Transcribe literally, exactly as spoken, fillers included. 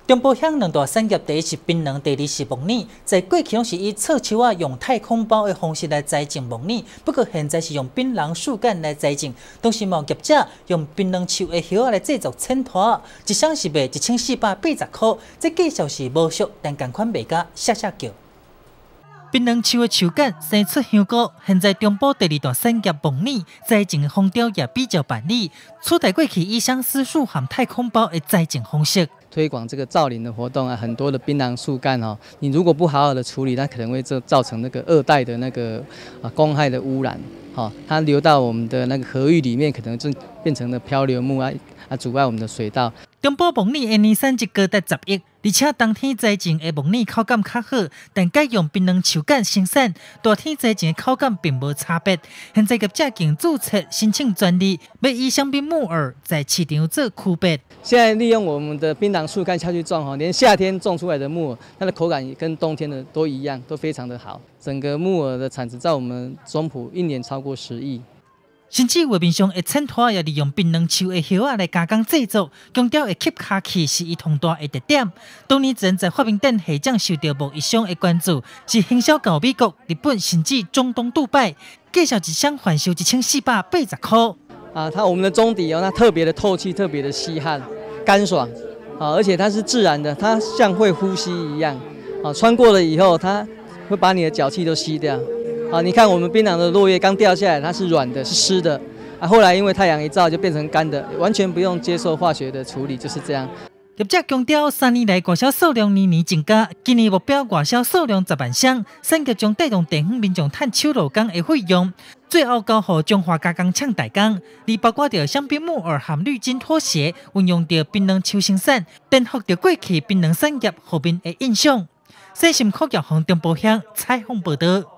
中部乡两大产业，第一是槟榔，第二是木耳。在过去拢是以臭树啊用太空包的方式来栽种木耳，不过现在是用槟榔树干来栽种。当时毛业者用槟榔树的叶来制作衬托，一箱是卖一千四百八十块，这价钱是无俗，但同款卖价吓吓叫。槟榔树的树干生出香菇，现在中部第二大产业木耳栽种的风调也比较办理，取代过去以相思树和太空包的栽种方式。 推广这个造林的活动啊，很多的槟榔树干哦，你如果不好好的处理，那可能会造造成那个二代的那个啊公害的污染，哈、哦，它流到我们的那个河域里面，可能就变成了漂流木啊啊，阻碍我们的水道。 中部木耳的年产值高达十亿，而且冬天栽种的木耳口感较好，但改用槟榔树干生产，夏天栽种的口感并无差别。现在业者经注册申请专利，要以香槟木耳在市场做区别。 现在利用我们的槟榔树干下去种哈，连夏天种出来的木耳，它的口感也跟冬天的都一样，都非常的好。整个木耳的产值在我们中埔一年超过十亿。 甚至画面上的衬托也利用槟榔树的叶仔来加工制作，强调会吸卡气是伊同大的特点。当年曾在发明店下将受到某一项的关注，是行销到美国、日本甚至中东杜拜，介绍一箱贩售一千四百八十块。 啊，它我们的中底哦，它特别的透气，特别的吸汗、干爽，啊，而且它是自然的，它像会呼吸一样，啊，穿过了以后，它会把你的脚气都吸掉。啊，你看我们槟榔的落叶刚掉下来，它是软的，是湿的，啊，后来因为太阳一照就变成干的，完全不用接受化学的处理，就是这样。 业者强调，三年来外销数量年年增加，今年目标外销数量十万箱，产业将带动地方民众赚手路工的费用，最后交予中华加工厂代工，而包括着香槟木耳含绿金拖鞋，运用着槟榔树生产，颠覆着过去槟榔产业后面的印象。细心科技行中部乡采访报道。